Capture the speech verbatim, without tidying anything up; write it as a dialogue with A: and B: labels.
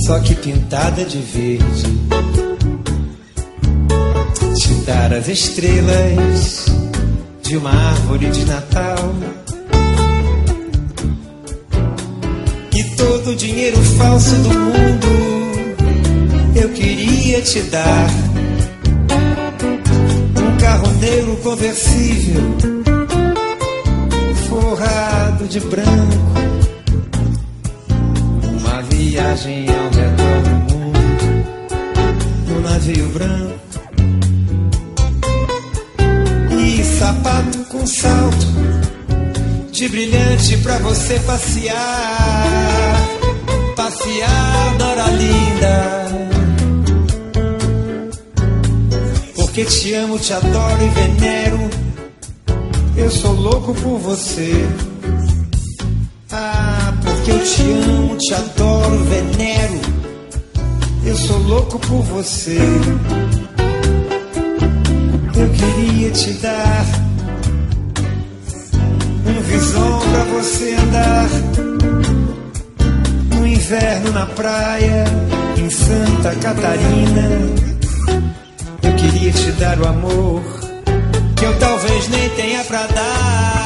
A: só que pintada de verde. Te dar as estrelas de uma árvore de Natal e todo o dinheiro falso do mundo eu queria te dar. Um carro negro conversível forrado de branco, uma viagem ao redor do mundo no navio branco, e sapato com salto de brilhante pra você passear, passear, Dora linda. Porque te amo, te adoro e venero, eu sou louco por você. Ah, porque eu te amo, te adoro, venero, eu sou louco por você. Eu queria te dar um visão pra você andar no inverno na praia em Santa Catarina. Eu queria te dar o amor que eu talvez nem tenha pra dar.